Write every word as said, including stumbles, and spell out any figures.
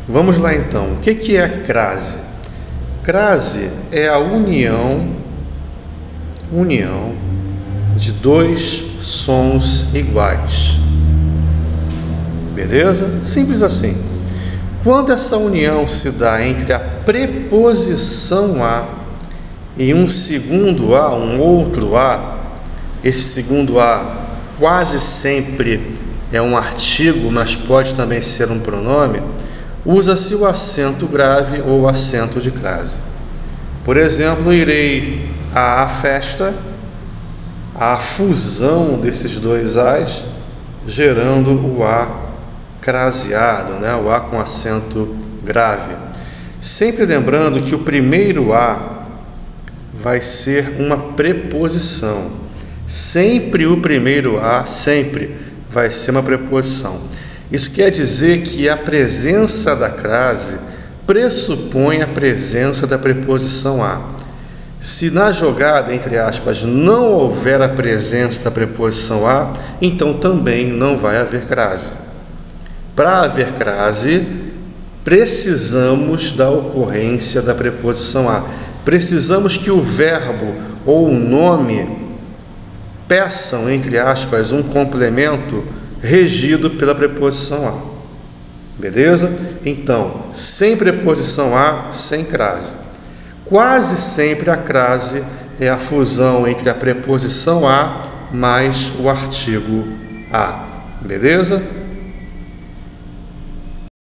Vamos lá então. O que que é crase? Crase é a união, união de dois sons iguais. Beleza? Simples assim. Quando essa união se dá entre a preposição a e um segundo a, um outro a, esse segundo a quase sempre é um artigo, mas pode também ser um pronome, usa-se o acento grave ou acento de crase. Por exemplo, irei à festa, a fusão desses dois as, gerando o a craseado, né? O a com acento grave. Sempre lembrando que o primeiro a vai ser uma preposição. Sempre o primeiro a, sempre, vai ser uma preposição. Isso quer dizer que a presença da crase pressupõe a presença da preposição a. Se na jogada, entre aspas, não houver a presença da preposição a, então também não vai haver crase. Para haver crase, precisamos da ocorrência da preposição a. Precisamos que o verbo ou o nome peçam, entre aspas, um complemento regido pela preposição a. Beleza? Então, sem preposição a, sem crase. Quase sempre a crase é a fusão entre a preposição a mais o artigo a. Beleza?